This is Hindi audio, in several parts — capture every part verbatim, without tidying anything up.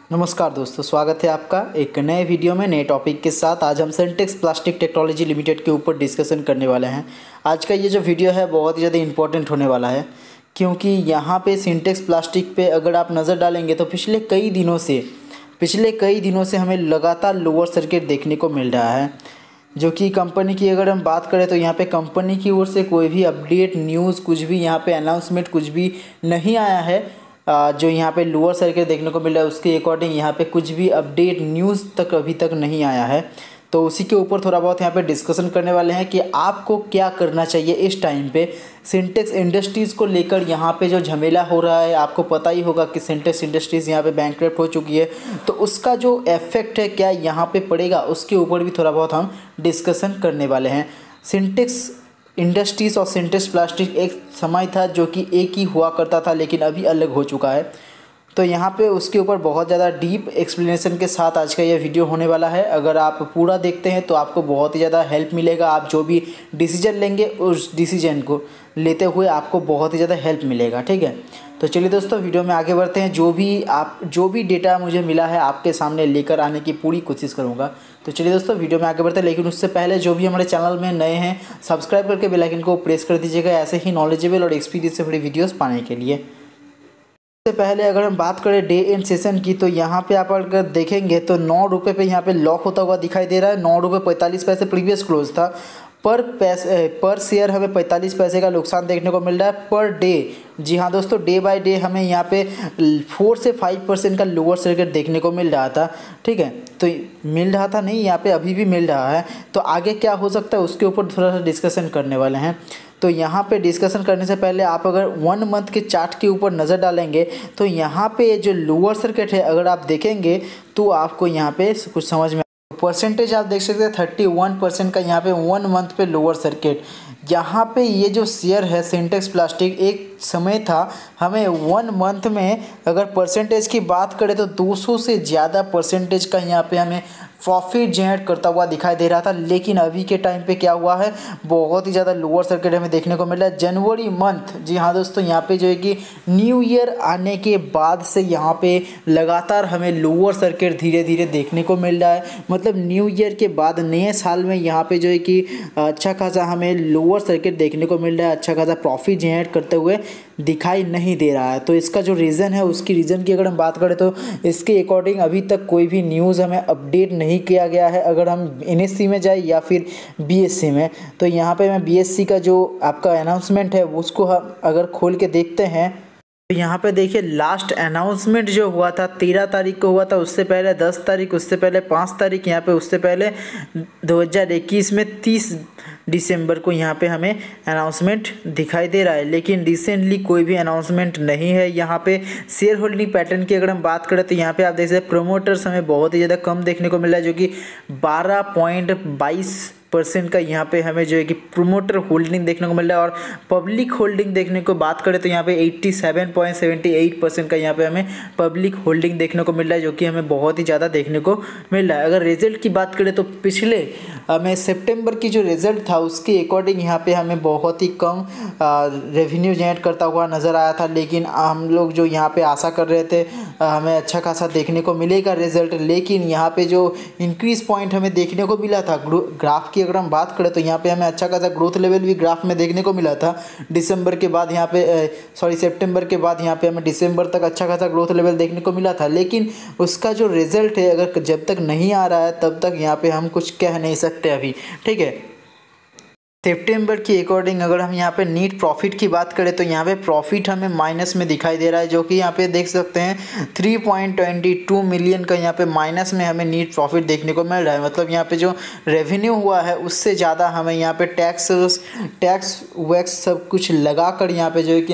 नमस्कार दोस्तों, स्वागत है आपका एक नए वीडियो में नए टॉपिक के साथ। आज हम सिंटेक्स प्लास्टिक टेक्नोलॉजी लिमिटेड के ऊपर डिस्कशन करने वाले हैं। आज का ये जो वीडियो है बहुत ही ज़्यादा इंपॉर्टेंट होने वाला है, क्योंकि यहाँ पे सिंटेक्स प्लास्टिक पे अगर आप नज़र डालेंगे तो पिछले कई दिनों से पिछले कई दिनों से हमें लगातार लोअर सर्किट देखने को मिल रहा है। जो कि कंपनी की अगर हम बात करें तो यहाँ पे कंपनी की ओर से कोई भी अपडेट न्यूज़ कुछ भी यहाँ पे अनाउंसमेंट कुछ भी नहीं आया है। जो यहाँ पे लोअर सर्किट देखने को मिल रहा है उसके अकॉर्डिंग यहाँ पे कुछ भी अपडेट न्यूज़ तक अभी तक नहीं आया है। तो उसी के ऊपर थोड़ा बहुत यहाँ पे डिस्कशन करने वाले हैं कि आपको क्या करना चाहिए इस टाइम पे सिंटेक्स इंडस्ट्रीज़ को लेकर। यहाँ पे जो झमेला हो रहा है, आपको पता ही होगा कि सिंटेक्स इंडस्ट्रीज़ यहाँ पे बैंकरप्ट हो चुकी है, तो उसका जो इफेक्ट है क्या यहाँ पे पड़ेगा उसके ऊपर भी थोड़ा बहुत हम डिस्कशन करने वाले हैं। सिंटेक्स इंडस्ट्रीज़ और सिंटेक्स प्लास्टिक एक समय था जो कि एक ही हुआ करता था, लेकिन अभी अलग हो चुका है। तो यहाँ पे उसके ऊपर बहुत ज़्यादा डीप एक्सप्लेनेशन के साथ आज का ये वीडियो होने वाला है। अगर आप पूरा देखते हैं तो आपको बहुत ही ज़्यादा हेल्प मिलेगा। आप जो भी डिसीजन लेंगे उस डिसीजन को लेते हुए आपको बहुत ही ज़्यादा हेल्प मिलेगा, ठीक है। तो चलिए दोस्तों, वीडियो में आगे बढ़ते हैं। जो भी आप जो भी डेटा मुझे मिला है आपके सामने लेकर आने की पूरी कोशिश करूँगा। तो चलिए दोस्तों, वीडियो में आगे बढ़ते हैं, लेकिन उससे पहले जो भी हमारे चैनल में नए हैं सब्सक्राइब करके बेल आइकन को प्रेस कर दीजिएगा, ऐसे ही नॉलेजेबल और एक्सपीरियंस से बड़ी वीडियोस पाने के लिए। सबसे पहले अगर हम बात करें डे एंड सेशन की, तो यहाँ पे आप अगर देखेंगे तो नौ रुपये पे यहाँ पे लॉक होता हुआ दिखाई दे रहा है। नौ रुपये पैंतालीस पैसे प्रीवियस क्लोज था। पर पैसे पर शेयर हमें पैंतालीस पैसे का नुकसान देखने को मिल रहा है पर डे। जी हाँ दोस्तों, डे बाय डे हमें यहाँ पे फोर से फाइव परसेंट का लोअर सर्किट देखने को मिल रहा था, ठीक है। तो मिल रहा था नहीं, यहाँ पे अभी भी मिल रहा है। तो आगे क्या हो सकता है उसके ऊपर थोड़ा सा डिस्कशन करने वाले हैं। तो यहाँ पे डिस्कशन करने से पहले आप अगर वन मंथ के चार्ट के ऊपर नज़र डालेंगे तो यहाँ पे जो लोअर सर्किट है अगर आप देखेंगे तो आपको यहाँ पे कुछ समझ में परसेंटेज आप देख सकते हैं थर्टी वन परसेंट का यहाँ पे वन मंथ पे लोअर सर्किट। यहाँ पे ये जो शेयर है सिंटेक्स प्लास्टिक एक समय था हमें वन मंथ में अगर परसेंटेज की बात करें तो दो सौ से ज़्यादा परसेंटेज का यहाँ पे हमें प्रॉफिट जनरेट करता हुआ दिखाई दे रहा था। लेकिन अभी के टाइम पे क्या हुआ है, बहुत ही ज़्यादा लोअर सर्किट हमें देखने को मिल रहा है जनवरी मंथ। जी हाँ दोस्तों, यहाँ पे जो है कि न्यू ईयर आने के बाद से यहाँ पे लगातार हमें लोअर सर्किट धीरे धीरे देखने को मिल रहा है। मतलब न्यू ईयर के बाद नए साल में यहाँ पे जो है कि अच्छा खासा हमें लोअर सर्किट देखने को मिल रहा है, अच्छा खासा प्रॉफिट जनरेट करते हुए दिखाई नहीं दे रहा है। तो इसका जो रीज़न है उसकी रीज़न की अगर हम बात करें तो इसके अकॉर्डिंग अभी तक कोई भी न्यूज़ हमें अपडेट नहीं किया गया है। अगर हम एनएससी में जाए या फिर बीएससी में, तो यहाँ पे मैं बीएससी का जो आपका अनाउंसमेंट है उसको हम अगर खोल के देखते हैं तो यहाँ पे देखिए लास्ट अनाउंसमेंट जो हुआ था तेरह तारीख को हुआ था, उससे पहले दस तारीख, उससे पहले पाँच तारीख, यहाँ पे उससे पहले दो हज़ार इक्कीस में तीस दिसंबर को यहाँ पे हमें अनाउंसमेंट दिखाई दे रहा है। लेकिन रिसेंटली कोई भी अनाउंसमेंट नहीं है। यहाँ पे शेयर होल्डिंग पैटर्न की अगर हम बात करें तो यहाँ पे आप देख सकते हैं प्रोमोटर्स हमें बहुत ही ज़्यादा कम देखने को मिल रहा है, जो कि बारह पॉइंट बाईस परसेंट का यहाँ पे हमें जो है कि प्रोमोटर होल्डिंग देखने को मिल रहा है। और पब्लिक होल्डिंग देखने को बात करें तो यहाँ पे सत्तासी पॉइंट सात आठ परसेंट का यहाँ पे हमें पब्लिक होल्डिंग देखने को मिल रहा है, जो कि हमें बहुत ही ज़्यादा देखने को मिल रहा है। अगर रिजल्ट की बात करें तो पिछले हमें सितंबर की जो रिज़ल्ट था उसके अकॉर्डिंग यहाँ पे हमें बहुत ही कम रेवेन्यू जनरेट करता हुआ नज़र आया था। लेकिन हम लोग जो यहाँ पे आशा कर रहे थे हमें अच्छा खासा देखने को मिलेगा रिजल्ट, लेकिन यहाँ पे जो इंक्रीज पॉइंट हमें देखने को मिला था ग्राफ की अगर हम बात करें तो यहाँ पे हमें अच्छा खासा ग्रोथ लेवल भी ग्राफ में देखने को मिला था। दिसंबर के बाद यहाँ पे सॉरी सितंबर के बाद यहाँ पे हमें दिसंबर तक अच्छा खासा ग्रोथ लेवल देखने को मिला था। लेकिन उसका जो रिजल्ट है अगर जब तक नहीं आ रहा है तब तक यहाँ पे हम कुछ कह नहीं सकते अभी, ठीक है। सितंबर के अकॉर्डिंग अगर हम यहाँ पे नीट प्रॉफिट की बात करें तो यहाँ पे प्रॉफिट हमें माइनस में दिखाई दे रहा है, जो कि यहाँ पे देख सकते हैं three point two two million का यहाँ पे माइनस में हमें नीट प्रॉफिट देखने को मिल रहा है। मतलब यहाँ पे जो रेवेन्यू हुआ है उससे ज़्यादा हमें यहाँ पे टैक्स टैक्स वैक्स सब कुछ लगा कर यहाँ पे जो है कि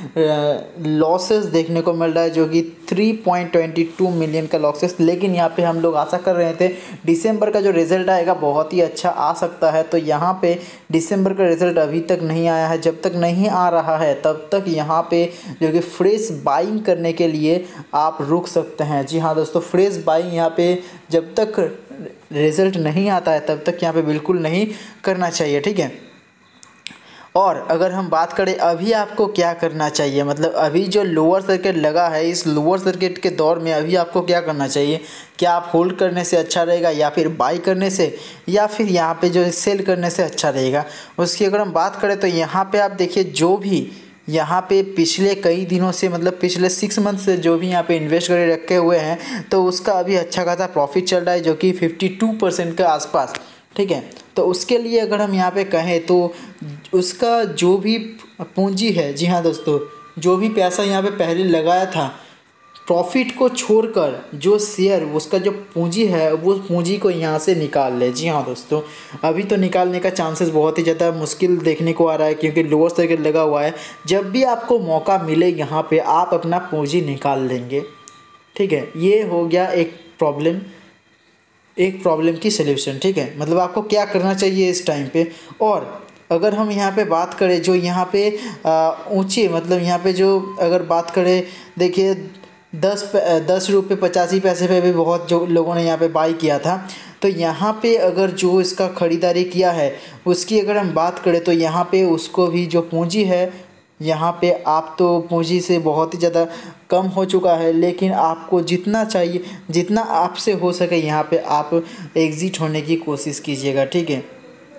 हमें लॉसेस देखने को मिल रहा है, जो कि three point two two million का लॉसेस। लेकिन यहाँ पे हम लोग आशा कर रहे थे दिसंबर का जो रिजल्ट आएगा बहुत ही अच्छा आ सकता है। तो यहाँ पे दिसंबर का रिजल्ट अभी तक नहीं आया है। जब तक नहीं आ रहा है तब तक यहाँ पे जो कि फ्रेश बाइंग करने के लिए आप रुक सकते हैं। जी हाँ दोस्तों, फ्रेश बाइंग यहाँ पे जब तक रिजल्ट नहीं आता है तब तक यहाँ पे बिल्कुल नहीं करना चाहिए, ठीक है। और अगर हम बात करें अभी आपको क्या करना चाहिए, मतलब अभी जो लोअर सर्किट लगा है, इस लोअर सर्किट के दौर में अभी आपको क्या करना चाहिए, क्या आप होल्ड करने से अच्छा रहेगा या फिर बाई करने से या फिर यहाँ पे जो सेल करने से अच्छा रहेगा। उसकी अगर हम बात करें तो यहाँ पे आप देखिए जो भी यहाँ पे पिछले कई दिनों से, मतलब पिछले सिक्स मंथ से जो भी यहाँ पे इन्वेस्ट करके रखे हुए हैं, तो उसका अभी अच्छा खासा प्रॉफिट चल रहा है जो कि फिफ्टी टू परसेंट के आसपास, ठीक है। तो उसके लिए अगर हम यहाँ पे कहें तो उसका जो भी पूंजी है, जी हाँ दोस्तों, जो भी पैसा यहाँ पे पहले लगाया था, प्रॉफिट को छोड़कर जो शेयर उसका जो पूंजी है वो पूंजी को यहाँ से निकाल ले। जी हाँ दोस्तों, अभी तो निकालने का चांसेस बहुत ही ज़्यादा मुश्किल देखने को आ रहा है क्योंकि लोअर सर्किट लगा हुआ है। जब भी आपको मौका मिले यहाँ पे आप अपना पूंजी निकाल लेंगे, ठीक है। ये हो गया एक प्रॉब्लम, एक प्रॉब्लम की सल्यूशन, ठीक है। मतलब आपको क्या करना चाहिए इस टाइम पे। और अगर हम यहाँ पे बात करें जो यहाँ पे ऊंचे, मतलब यहाँ पे जो अगर बात करें, देखिए दस दस रुपये पचासी पैसे पे भी बहुत जो लोगों ने यहाँ पे बाई किया था। तो यहाँ पे अगर जो इसका ख़रीदारी किया है उसकी अगर हम बात करें तो यहाँ पे उसको भी जो पूंजी है, यहाँ पे आप तो पूंजी से बहुत ही ज़्यादा कम हो चुका है, लेकिन आपको जितना चाहिए, जितना आपसे हो सके यहाँ पे आप एग्ज़िट होने की कोशिश कीजिएगा, ठीक है।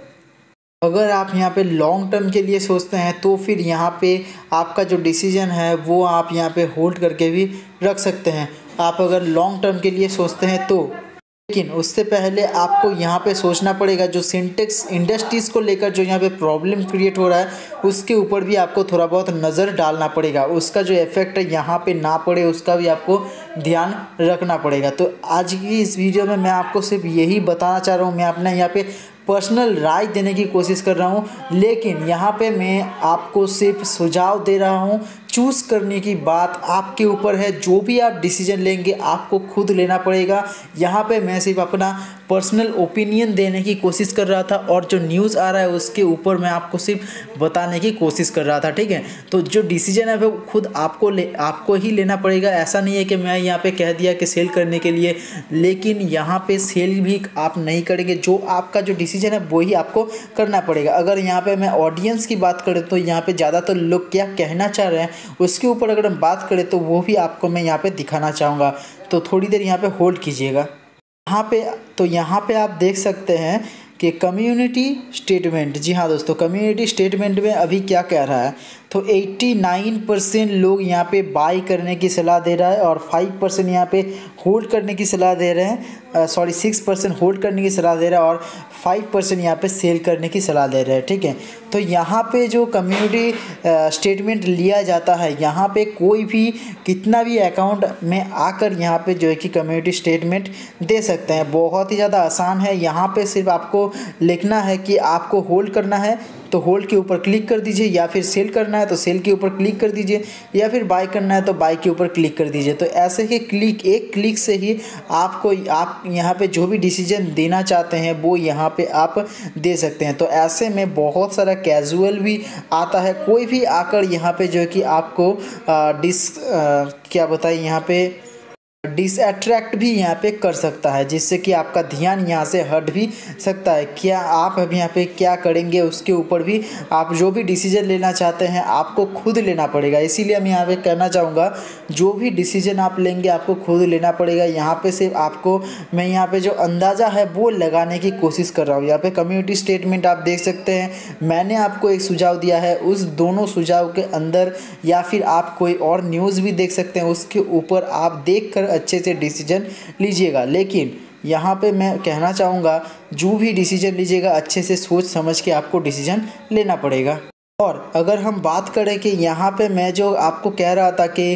अगर आप यहाँ पे लॉन्ग टर्म के लिए सोचते हैं तो फिर यहाँ पे आपका जो डिसीजन है वो आप यहाँ पे होल्ड करके भी रख सकते हैं, आप अगर लॉन्ग टर्म के लिए सोचते हैं तो। लेकिन उससे पहले आपको यहाँ पे सोचना पड़ेगा जो सिंटेक्स इंडस्ट्रीज़ को लेकर जो यहाँ पे प्रॉब्लम क्रिएट हो रहा है उसके ऊपर भी आपको थोड़ा बहुत नज़र डालना पड़ेगा, उसका जो इफेक्ट है यहाँ पे ना पड़े उसका भी आपको ध्यान रखना पड़ेगा। तो आज की इस वीडियो में मैं आपको सिर्फ यही बताना चाह रहा हूँ, मैं अपने यहाँ पे पर्सनल राय देने की कोशिश कर रहा हूँ, लेकिन यहाँ पे मैं आपको सिर्फ सुझाव दे रहा हूँ। चूज़ करने की बात आपके ऊपर है, जो भी आप डिसीजन लेंगे आपको खुद लेना पड़ेगा। यहाँ पे मैं सिर्फ अपना पर्सनल ओपिनियन देने की कोशिश कर रहा था और जो न्यूज़ आ रहा है उसके ऊपर मैं आपको सिर्फ बताने की कोशिश कर रहा था, ठीक है। तो जो डिसीजन है वो खुद आपको ले आपको ही लेना पड़ेगा। ऐसा नहीं है कि मैं यहाँ पे कह दिया कि सेल करने के लिए, लेकिन यहाँ पे सेल भी आप नहीं करेंगे, जो आपका जो डिसीजन है वो ही आपको करना पड़ेगा। अगर यहाँ पे मैं ऑडियंस की बात करें तो यहाँ पे ज़्यादातर लोग क्या कहना चाह रहे हैं उसके ऊपर अगर हम बात करें तो वो भी आपको मैं यहाँ पे दिखाना चाहूँगा। तो थोड़ी देर यहाँ पे होल्ड कीजिएगा। यहाँ पे तो यहाँ पे आप देख सकते हैं कि कम्युनिटी स्टेटमेंट, जी हाँ दोस्तों, कम्युनिटी स्टेटमेंट में अभी क्या कह रहा है तो नवासी परसेंट लोग यहाँ पे बाई करने की सलाह दे रहा है और फाइव परसेंट यहाँ पे होल्ड करने की सलाह दे रहे हैं, सॉरी सिक्स परसेंट होल्ड करने की सलाह दे रहा है और फाइव परसेंट यहाँ पे सेल करने की सलाह दे रहे हैं, ठीक है। तो यहाँ पे जो कम्युनिटी स्टेटमेंट लिया जाता है, यहाँ पे कोई भी कितना भी अकाउंट में आकर यहाँ पे जो है कि कम्युनिटी स्टेटमेंट दे सकते हैं। बहुत ही ज़्यादा आसान है। यहाँ पे सिर्फ आपको लिखना है कि आपको होल्ड करना है तो होल्ड के ऊपर क्लिक कर दीजिए, या फिर सेल करना है तो सेल के ऊपर क्लिक कर दीजिए, या फिर बाय करना है तो बाय के ऊपर क्लिक कर दीजिए। तो ऐसे ही क्लिक एक क्लिक से ही आपको आप यहाँ पे जो भी डिसीजन देना चाहते हैं वो यहाँ पे आप दे सकते हैं। तो ऐसे में बहुत सारा कैजुअल भी आता है, कोई भी आकर यहाँ पे जो है कि आपको आ, डिस आ, क्या बताइए यहाँ पे डिसअट्रैक्ट भी यहाँ पे कर सकता है, जिससे कि आपका ध्यान यहाँ से हट भी सकता है। क्या आप अभी यहाँ पे क्या करेंगे उसके ऊपर भी आप जो भी डिसीजन लेना चाहते हैं आपको खुद लेना पड़ेगा। इसीलिए मैं यहाँ पे कहना चाहूँगा जो भी डिसीजन आप लेंगे आपको खुद लेना पड़ेगा। यहाँ पे सिर्फ आपको मैं यहाँ पे जो अंदाज़ा है वो लगाने की कोशिश कर रहा हूँ। यहाँ पे कम्युनिटी स्टेटमेंट आप देख सकते हैं, मैंने आपको एक सुझाव दिया है, उस दोनों सुझाव के अंदर या फिर आप कोई और न्यूज़ भी देख सकते हैं, उसके ऊपर आप देख कर अच्छे से डिसीजन लीजिएगा। लेकिन यहाँ पे मैं कहना चाहूँगा जो भी डिसीजन लीजिएगा अच्छे से सोच समझ के आपको डिसीजन लेना पड़ेगा। और अगर हम बात करें कि यहाँ पे मैं जो आपको कह रहा था कि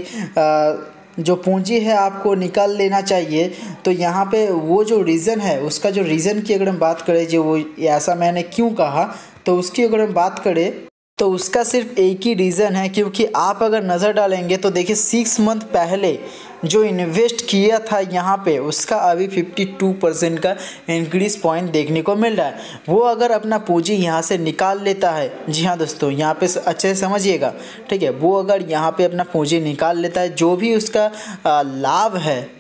आ, जो पूंजी है आपको निकाल लेना चाहिए, तो यहाँ पे वो जो रीज़न है उसका जो रीज़न की अगर हम बात करें जो वो ऐसा मैंने क्यों कहा, तो उसकी अगर हम बात करें तो उसका सिर्फ एक ही रीज़न है, क्योंकि आप अगर नज़र डालेंगे तो देखिए सिक्स मंथ पहले जो इन्वेस्ट किया था यहाँ पे उसका अभी बावन परसेंट का इंक्रीज पॉइंट देखने को मिल रहा है। वो अगर अपना पूंजी यहाँ से निकाल लेता है, जी हाँ दोस्तों यहाँ पे अच्छे से समझिएगा, ठीक है, वो अगर यहाँ पे अपना पूंजी निकाल लेता है जो भी उसका लाभ है,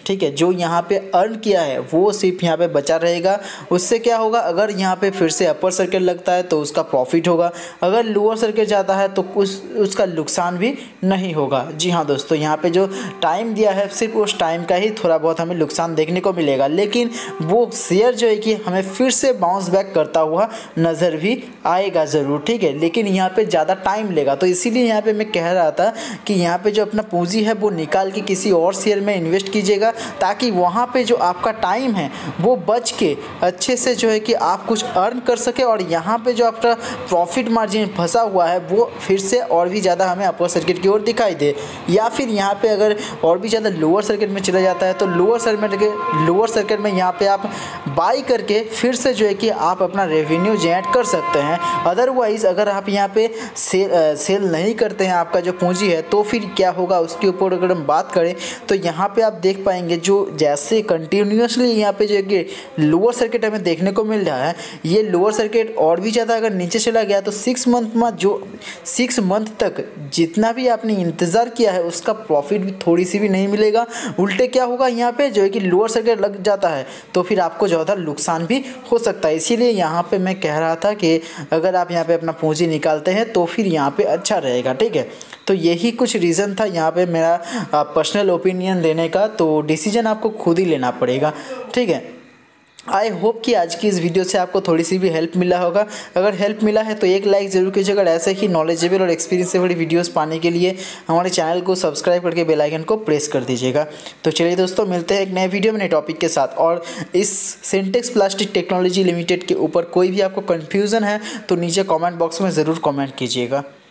ठीक है, जो यहाँ पे अर्न किया है वो सिर्फ यहाँ पे बचा रहेगा। उससे क्या होगा, अगर यहाँ पे फिर से अपर सर्किट लगता है तो उसका प्रॉफिट होगा, अगर लोअर सर्किट जाता है तो उस उसका नुकसान भी नहीं होगा। जी हाँ दोस्तों, यहाँ पे जो टाइम दिया है सिर्फ उस टाइम का ही थोड़ा बहुत हमें नुकसान देखने को मिलेगा, लेकिन वो शेयर जो है कि हमें फिर से बाउंस बैक करता हुआ नज़र भी आएगा ज़रूर, ठीक है, लेकिन यहाँ पे ज़्यादा टाइम लेगा। तो इसीलिए यहाँ पे मैं कह रहा था कि यहाँ पे जो अपना पूंजी है वो निकाल के किसी और शेयर में इन्वेस्ट कीजिएगा, ताकि वहाँ पे जो आपका टाइम है वो बच के अच्छे से जो है कि आप कुछ अर्न कर सके, और यहाँ पे जो आपका प्रॉफिट मार्जिन फंसा हुआ है वो फिर से और भी ज़्यादा हमें अपर सर्किट की ओर दिखाई दे। या फिर यहाँ पे अगर और भी ज़्यादा लोअर सर्किट में चला जाता है तो लोअर सर्किट के लोअर सर्किट में यहाँ पे आप बाई करके फिर से जो है कि आप अपना रेवेन्यू जनरेट कर सकते हैं। अदरवाइज़ अगर आप यहाँ पे सेल सेल नहीं करते हैं आपका जो पूंजी है, तो फिर क्या होगा उसके ऊपर अगर हम बात करें तो यहाँ पे आप देख पाएंगे जो जैसे कंटिन्यूसली यहाँ पे जो है कि लोअर सर्किट हमें देखने को मिल रहा है, ये लोअर सर्किट और भी ज़्यादा अगर नीचे चला गया तो सिक्स मंथ में जो सिक्स मंथ तक जितना भी आपने इंतज़ार किया है उसका प्रॉफिट भी थोड़ी सी भी नहीं मिलेगा। उल्टे क्या होगा, यहाँ पे जो है कि लोअर सर्किट लग जाता है तो फिर आपको ज़्यादा नुकसान भी हो सकता है। इसीलिए यहाँ पे मैं कह रहा था कि अगर आप यहाँ पे अपना पूंजी निकालते हैं तो फिर यहाँ पे अच्छा रहेगा, ठीक है। तो यही कुछ रीज़न था यहाँ पे मेरा पर्सनल ओपिनियन देने का, तो डिसीजन आपको खुद ही लेना पड़ेगा, ठीक है। आई होप कि आज की इस वीडियो से आपको थोड़ी सी भी हेल्प मिला होगा। अगर हेल्प मिला है तो एक लाइक ज़रूर कीजिएगा। अगर ऐसे ही नॉलेजेबल और एक्सपीरियंसेबल वीडियोस पाने के लिए हमारे चैनल को सब्सक्राइब करके बेल आइकन को प्रेस कर दीजिएगा। तो चलिए दोस्तों, मिलते हैं एक नए वीडियो में नए टॉपिक के साथ। और इस सिंटेक्स प्लास्टिक टेक्नोलॉजी लिमिटेड के ऊपर कोई भी आपको कन्फ्यूज़न है तो नीचे कॉमेंट बॉक्स में ज़रूर कॉमेंट कीजिएगा।